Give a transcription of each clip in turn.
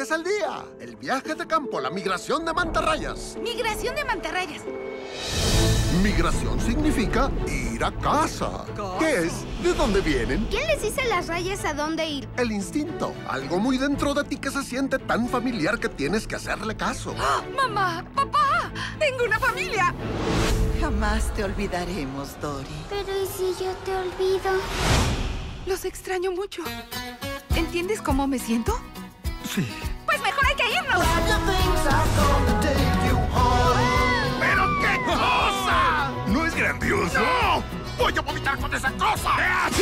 días al día. El viaje de campo, la migración de mantarrayas. Migración de mantarrayas. Migración significa ir a casa. ¿Qué es? ¿De dónde vienen? ¿Quién les dice a las rayas a dónde ir? El instinto. Algo muy dentro de ti que se siente tan familiar que tienes que hacerle caso. ¡Oh, mamá! ¡Papá! ¡Tengo una familia! Jamás te olvidaremos, Dory. Pero ¿y si yo te olvido? Los extraño mucho. ¿Entiendes cómo me siento? Sí. Pues mejor hay que irnos. ¡Pero qué cosa! ¿No es grandioso? ¡No! ¡Voy a vomitar con esa cosa!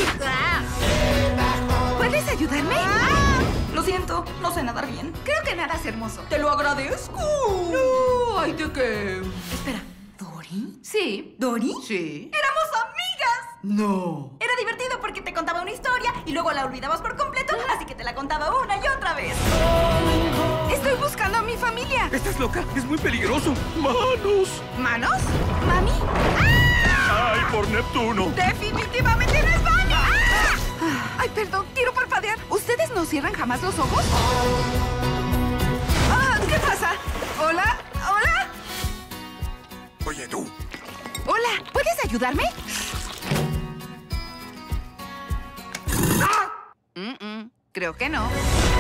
¿Puedes ayudarme? Lo siento, no sé nadar bien. Creo que nadas hermoso. ¡Te lo agradezco! No, ¿ay de qué? Espera, ¿Dory? Sí. ¿Dory? Sí. ¡Éramos amigas! No. Era divertido porque te contaba una historia y luego la olvidabas por completo, así que te la contaba una y otra vez. Estoy buscando a mi familia. ¿Estás loca? Es muy peligroso. ¡Manos! ¿Manos? ¿Mami? ¡Ay, por Neptuno! ¡Definitivamente no es Bonnie! Ay, perdón, quiero parpadear. ¿Ustedes no cierran jamás los ojos? ¿Qué pasa? ¿Hola? ¿Hola? Oye, tú. Hola, ¿puedes ayudarme? Creo que no.